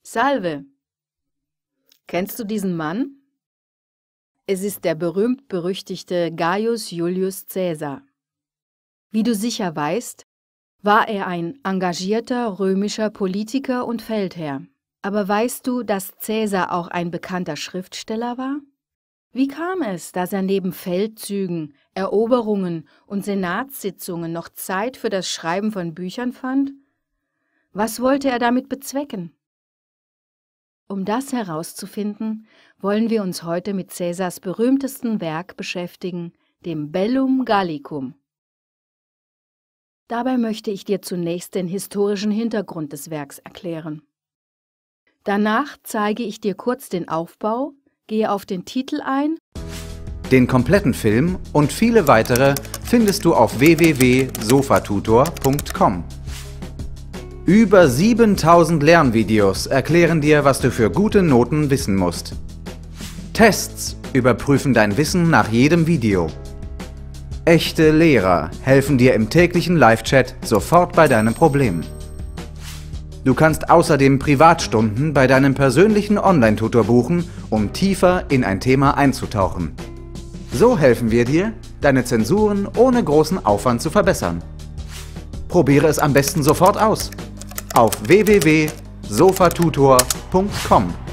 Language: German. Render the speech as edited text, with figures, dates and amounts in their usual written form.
Salve! Kennst du diesen Mann? Es ist der berühmt-berüchtigte Gaius Julius Caesar. Wie du sicher weißt, war er ein engagierter römischer Politiker und Feldherr. Aber weißt du, dass Caesar auch ein bekannter Schriftsteller war? Wie kam es, dass er neben Feldzügen, Eroberungen und Senatssitzungen noch Zeit für das Schreiben von Büchern fand? Was wollte er damit bezwecken? Um das herauszufinden, wollen wir uns heute mit Caesars berühmtesten Werk beschäftigen, dem Bellum Gallicum. Dabei möchte ich dir zunächst den historischen Hintergrund des Werks erklären. Danach zeige ich dir kurz den Aufbau, gehe auf den Titel ein. Den kompletten Film und viele weitere findest du auf www.sofatutor.com. Über 7000 Lernvideos erklären dir, was du für gute Noten wissen musst. Tests überprüfen dein Wissen nach jedem Video. Echte Lehrer helfen dir im täglichen Live-Chat sofort bei deinen Problemen. Du kannst außerdem Privatstunden bei deinem persönlichen Online-Tutor buchen, um tiefer in ein Thema einzutauchen. So helfen wir dir, deine Zensuren ohne großen Aufwand zu verbessern. Probiere es am besten sofort aus. Auf www.sofatutor.com